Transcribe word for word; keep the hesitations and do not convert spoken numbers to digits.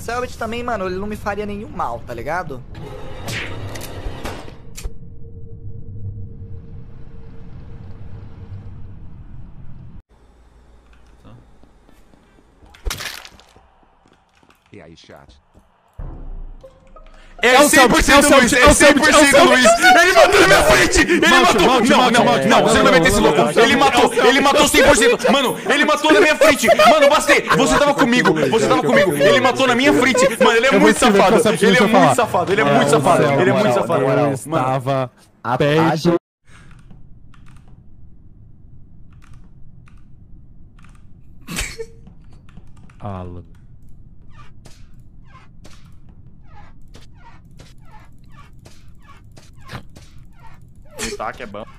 Selbit também, mano, ele não me faria nenhum mal, tá ligado? E aí, chat? É cem por cento Luiz, é cem por cento Luiz. Ele matou na minha frente. Ele matou. Não, não, não, você não vai ter esse louco. Ele matou, ele matou cem por cento. Mano, ele matou na minha frente. Mano, Bastê, você tava comigo. Você tava comigo. Ele matou na minha frente. Mano, ele é muito safado. Ele é muito safado. Ele é muito safado. Ele é muito safado. Eu estava perto. Alan. Tá, que é bom.